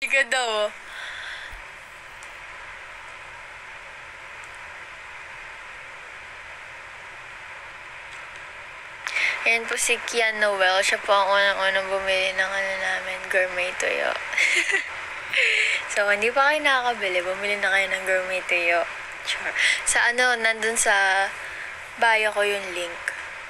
Ka daw. Ayan po si Kian Noel. Siya po ang unang-unang bumili ng namin, gourmet tuyo. So, kung hindi pa kayo nakakabili, bumili na kayo ng gourmet tuyo. Sure. Sa nandun sa bio ko yung link.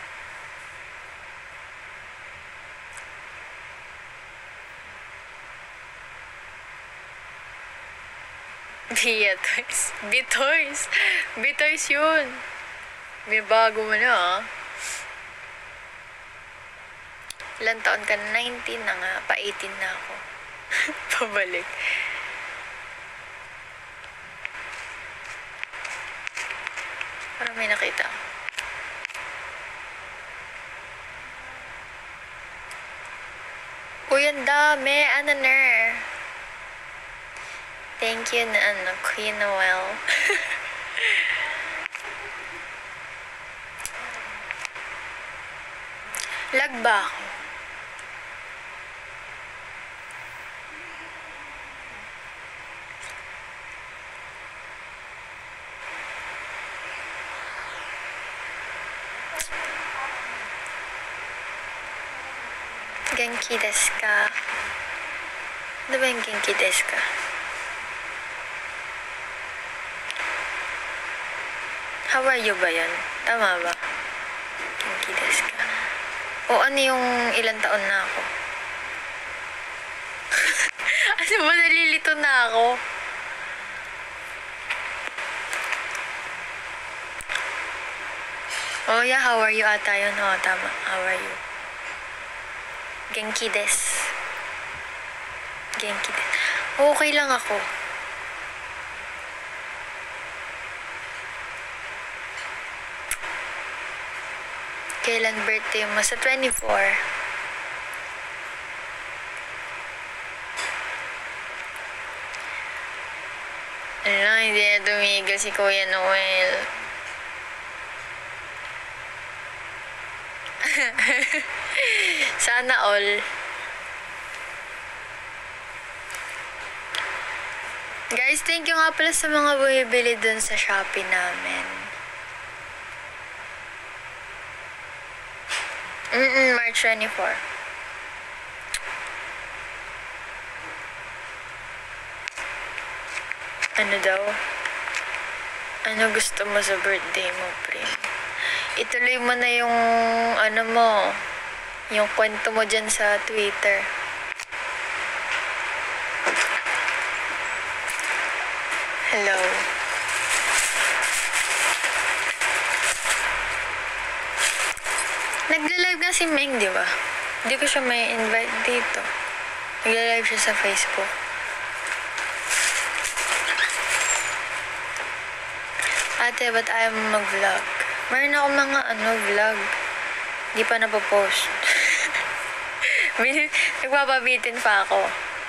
Bitoys. Bitoys. Bitoys yun. May bago mo na, ah. Ilan taon ka na? 19 na nga. Pa-18 na ako. Pabalik. Parang may nakita. Uy, ang dami. Ano na? Thank you na Queen Noel. Lag ba ako? Genki desu ka? Ano ba yung genki desu ka? How are you ba yun? Tama ba? Genki desu ka? O ano yung ilang taon na ako? Ano ba, nalilito na ako? Oh yeah, how are you ata yun? Oo, tama. How are you? Genki desu. Genki desu. Okay lang ako. Kailan birthday mo? Sa 24. Ano lang, hindi na tumigil si Kuya Noel. Sana all. Guys, thank you nga pala sa mga bumibili dun sa Shopee namin. March 24. Ano daw? Ano gusto mo sa birthday mo, pre? Ituloy mo na yung yung kwento mo dyan sa Twitter. Hello. Nagla-live na si Meng, di ba? Hindi ko siya may invite dito. Nagla-live siya sa Facebook. Ate, ba't ayaw mo mag-vlog? Mayroon ako mga vlog. Di pa napopost. Nagpapabitin pa ako.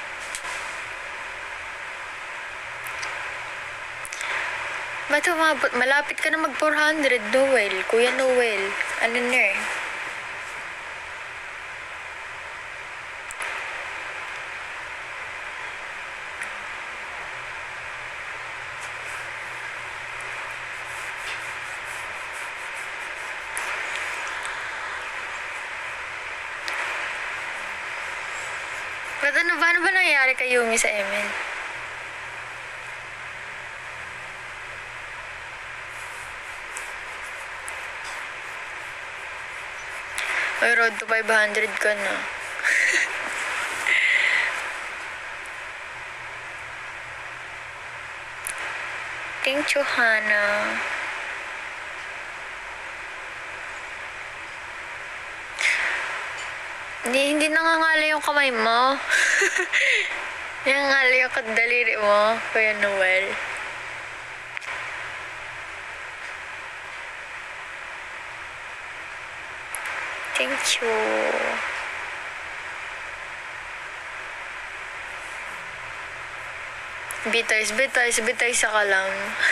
Ba't umabot? Malapit ka na mag 400, Noel. Kuya Noel. Ano na eh? Ba't ano ba nangyayari kay Yumi sa Emin? May road to 500 ka na. Thank you, Hannah. Hindi nangangala yung kamay mo. Nangangala yung kadaliri mo, Kuya Noel. Thank you. Bitoys ka lang.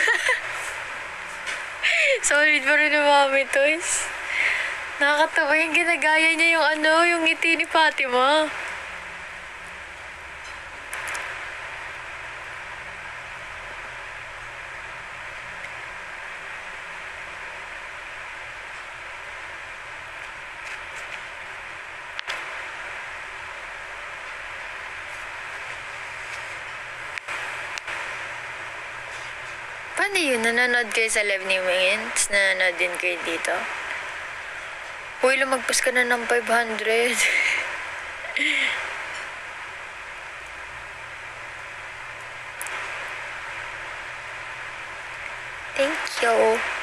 Solid pa rin ang mami, Toys. Nakakatawa yung ginagaya niya yung yung ngiti ni Fatima. Paano yun? Nanonood kayo sa live ni Wingin? Tapos nanonood din kayo dito? Uy, lumagpas ka na ng 500. Thank you.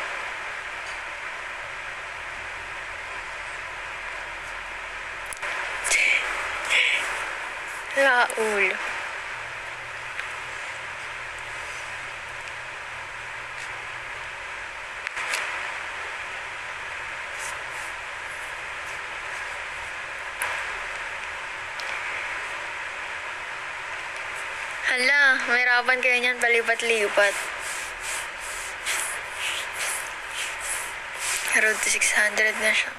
Raul. Hala, mahirapan kayo niyan palipat-lipat. Road to 600 na siya.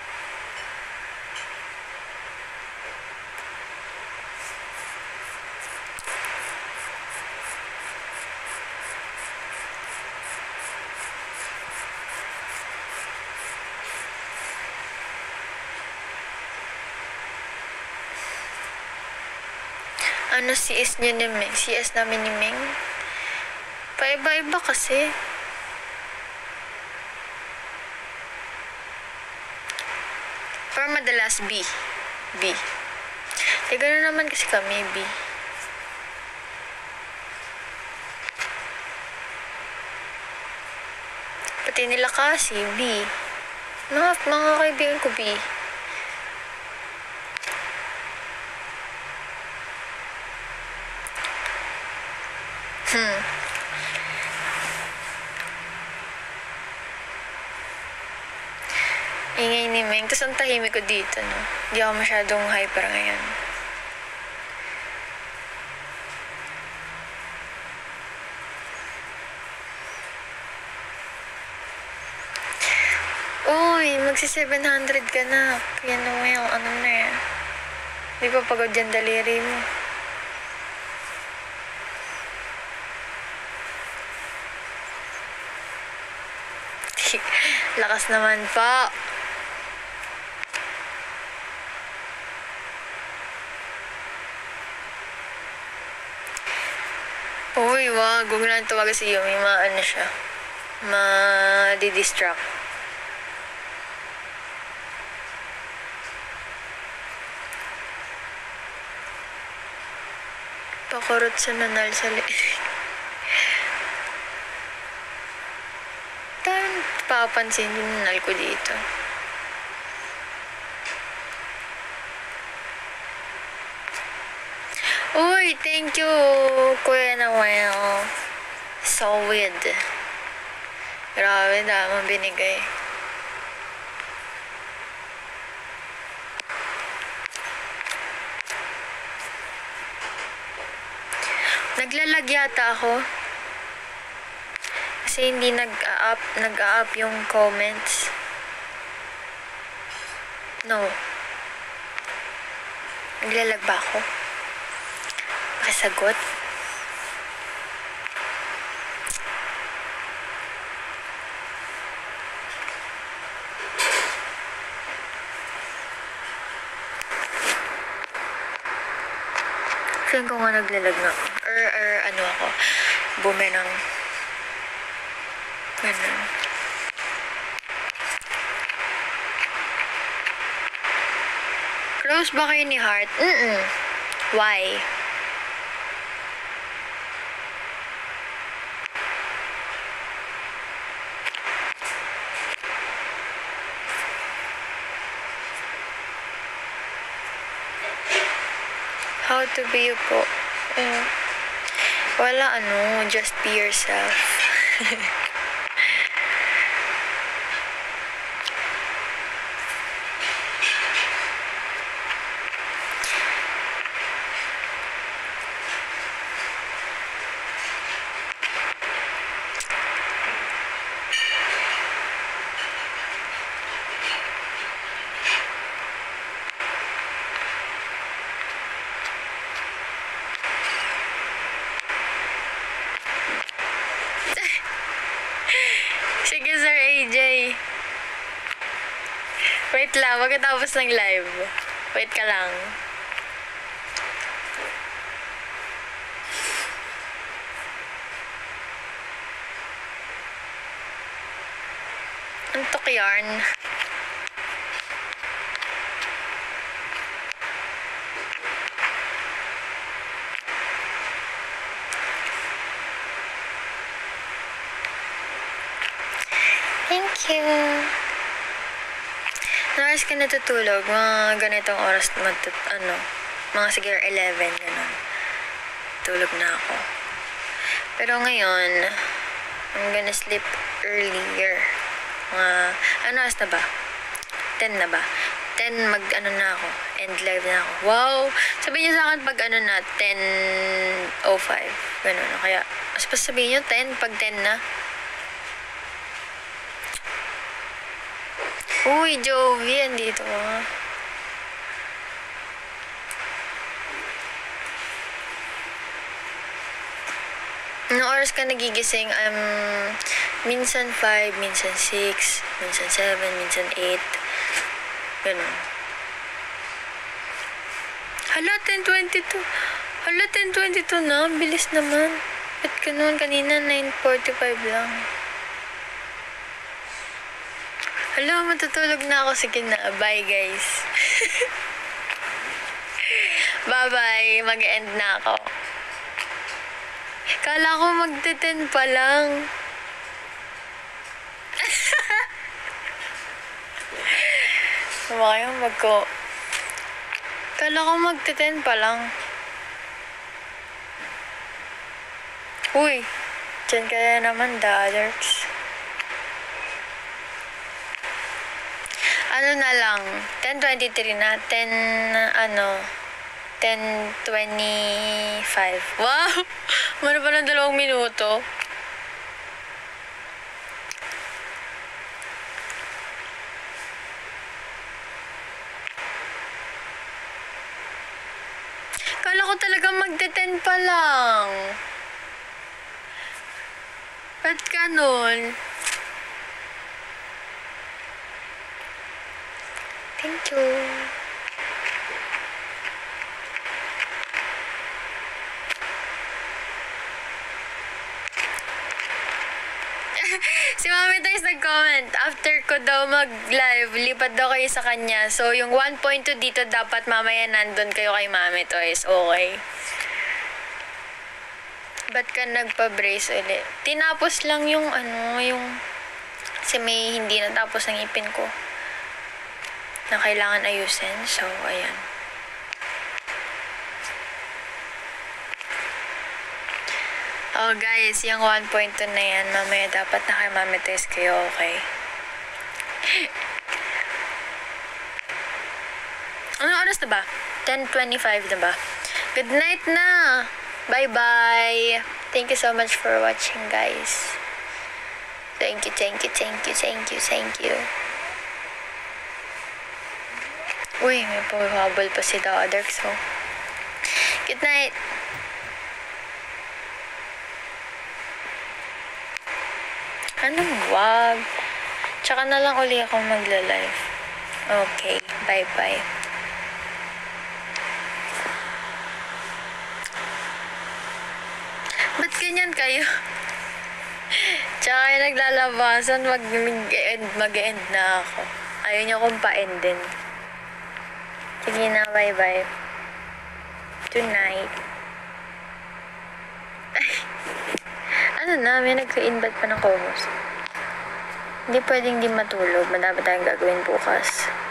Ano CS niyo ni Ming? CS namin ni Ming? Paiba-iba kasi. Pero madalas B. B. Eh, gano'n naman kasi kami, B. Pati nila kasi, B. Mga kaibigan ko, B. Ingay ni Ming. Tapos ang tahimik ko dito, no? Hindi ako masyadong hyper ngayon. Uy, magsi-700 ka na. Kaya naman yung ano na yan. Di pa pagod yan daliri mo. Lakas naman pa. Uy, wag. Huwag na tawagan si Yumi. Ano siya. Ma-distract. Pakurot sa nanal sa papansin yung nanal ko dito. Uy, thank you, Kuya Noel. Solid. Grabe, damang binigay. Naglalag yata ako. Kasi hindi nag-up yung comments. No. Naglalag ba ako? Pakisagot. Feeling ko nga naglalag na ako. Or ano ako. Bumerang. Ganun. Close ba kayo ni Heart? Why? How to be you po? Wala just be yourself. Sige, Sir AJ. Wait lang, magkatapos ng live. Wait ka lang. suntok yarn. Thank you. Oras ka natutulog, mga ganitong oras, mga siguro 11, gano'n. Tulog na ako. Pero ngayon, I'm gonna sleep earlier. Oras na ba? 10 na ba? 10, na ako. End live na ako. Wow! Sabihin niyo sa akin pag 10:05. Gano'n. Kaya, mas pa sabihin niyo 10, pag 10 na. Uy, Jovi, andito ka. Anong oras ka nagigising? Minsan 5, minsan 6, minsan 7, minsan 8. Ganun. Hala, 10:22. Hala, 10:22 na. Bilis naman. Ba't ganun? Kanina 9:45 lang. Hala, matutulog na ako. Sige na. Bye, guys. Bye-bye. Mag-end na ako. Kala ko magte-10 pa lang. Sama kayong Kala ko magte-10 pa lang. Uy, dyan kaya naman, dollars. Ano na lang, 10:23 na, 10:25. Wow! Mano pa ng 2 minuto. Kala ko talaga magte-10 pa lang. Ba't ganun? Thank you. Si Mami Toys nag-comment, after ko daw mag-live, lipat daw kayo sa kanya. So, yung 1.2 dito, dapat mamaya nandun kayo kay Mami Toys. Okay. Ba't ka nagpa-brace ulit? Tinapos lang yung kasi may hindi natapos ang ipin ko na kailangan ayusin. So, ayan. Oh, guys, yung 1.2 na yan, mamaya dapat nakimamitis kayo, okay? Anong oras na ba? 10:25 na ba? Good night na! Bye-bye! Thank you so much for watching, guys. Thank you, thank you, thank you, thank you, thank you. Uy, may paghabol pa si Dark, so. Good night! Anong wag? Tsaka na lang uli ako magla-live. Okay, bye-bye. Ba't ganyan kayo? Tsaka kayo naglalabasan, mag-end na ako. Ayaw niyo kong pa-endin. Sige na, bye-bye. Tonight. Ano na, may nag-invite pa ng co-host. Hindi pwedeng di matulog. Madami tayong gagawin bukas.